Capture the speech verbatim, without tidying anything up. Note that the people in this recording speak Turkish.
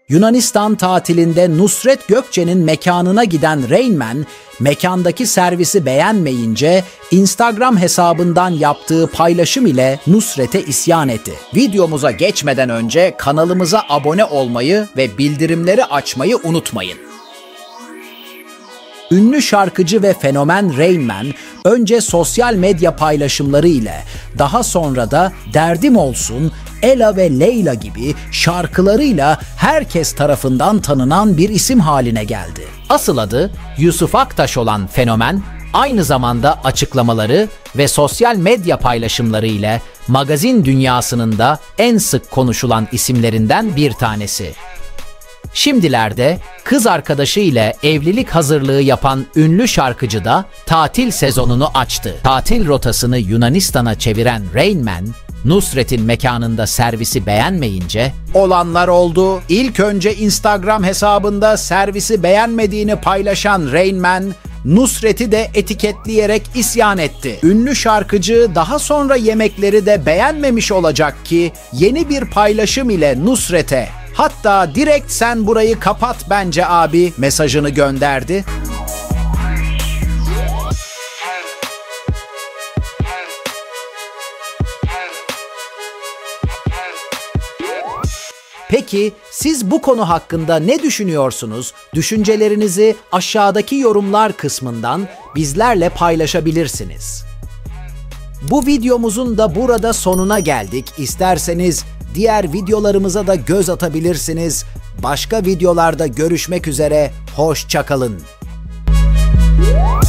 Yunanistan tatilinde Nusret Gökçe'nin mekanına giden Rain Man, mekandaki servisi beğenmeyince Instagram hesabından yaptığı paylaşım ile Nusret'e isyan etti. Videomuza geçmeden önce kanalımıza abone olmayı ve bildirimleri açmayı unutmayın. Ünlü şarkıcı ve fenomen Rain Man, önce sosyal medya paylaşımları ile, daha sonra da Derdim Olsun, Ela ve Leyla gibi şarkılarıyla herkes tarafından tanınan bir isim haline geldi. Asıl adı Yusuf Aktaş olan fenomen, aynı zamanda açıklamaları ve sosyal medya paylaşımları ile magazin dünyasının da en sık konuşulan isimlerinden bir tanesi. Şimdilerde kız arkadaşı ile evlilik hazırlığı yapan ünlü şarkıcı da tatil sezonunu açtı. Tatil rotasını Yunanistan'a çeviren Rain Man, Nusret'in mekanında servisi beğenmeyince olanlar oldu. İlk önce Instagram hesabında servisi beğenmediğini paylaşan Rain Man, Nusret'i de etiketleyerek isyan etti. Ünlü şarkıcı daha sonra yemekleri de beğenmemiş olacak ki yeni bir paylaşım ile Nusret'e, hatta direkt sen burayı kapat bence abi mesajını gönderdi. Peki siz bu konu hakkında ne düşünüyorsunuz? Düşüncelerinizi aşağıdaki yorumlar kısmından bizlerle paylaşabilirsiniz. Bu videomuzun da burada sonuna geldik. İsterseniz diğer videolarımıza da göz atabilirsiniz. Başka videolarda görüşmek üzere, hoşça kalın.